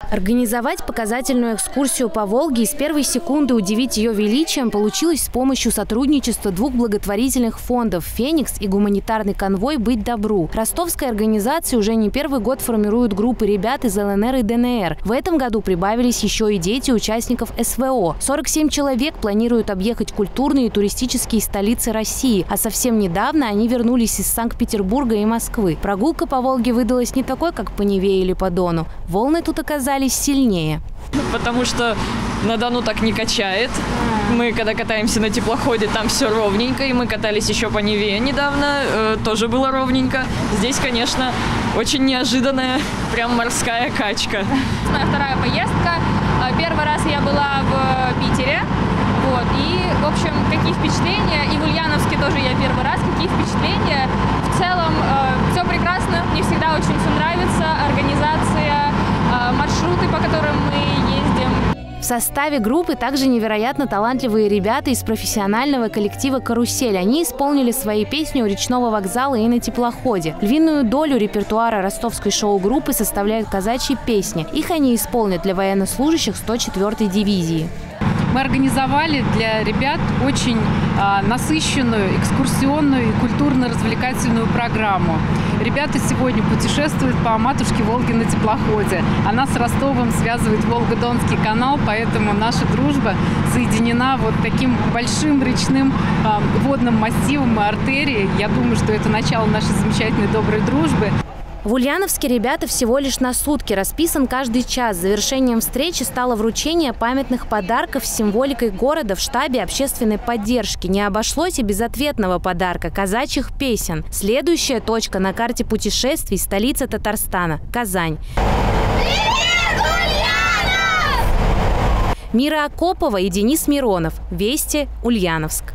Организовать показательную экскурсию по Волге и с первой секунды удивить ее величием получилось с помощью сотрудничества двух благотворительных фондов «Феникс» и гуманитарный конвой «Быть добру». Ростовская организация уже не первый год формирует группы ребят из ЛНР и ДНР. В этом году прибавились еще и дети участников СВО. 47 человек планируют объехать культурные и туристические столицы России, а совсем недавно они вернулись из Санкт-Петербурга и Москвы. Прогулка по Волге выдалась не такой, как по Неве или по Дону. Волны тут оказались сильнее. Потому что на Дону так не качает. Мы, когда катаемся на теплоходе, там все ровненько. И мы катались еще по Неве недавно, тоже было ровненько. Здесь, конечно, очень неожиданная, прям морская качка. Моя вторая поездка. Первый раз я была в Питере. Вот. И, в общем, какие впечатления. И в Ульяновске тоже я первый раз. Какие впечатления. В целом, все прекрасно. Мне всегда очень все нравится. Организация, маршруты, по которым мы ездим. В составе группы также невероятно талантливые ребята из профессионального коллектива «Карусель». Они исполнили свои песни у речного вокзала и на теплоходе. Львиную долю репертуара ростовской шоу-группы составляют казачьи песни. Их они исполнят для военнослужащих 104-й дивизии. Мы организовали для ребят очень насыщенную экскурсионную и культурно-развлекательную программу. Ребята сегодня путешествуют по матушке Волги на теплоходе. Она с Ростовом связывает Волго-Донский канал, поэтому наша дружба соединена вот таким большим речным водным массивом и артерией. Я думаю, что это начало нашей замечательной доброй дружбы. В Ульяновске ребята всего лишь на сутки. Расписан каждый час. Завершением встречи стало вручение памятных подарков с символикой города в штабе общественной поддержки. Не обошлось и без ответного подарка – казачьих песен. Следующая точка на карте путешествий – столица Татарстана – Казань. Привет, Ульянов! Мира Акопова и Денис Миронов. Вести, Ульяновск.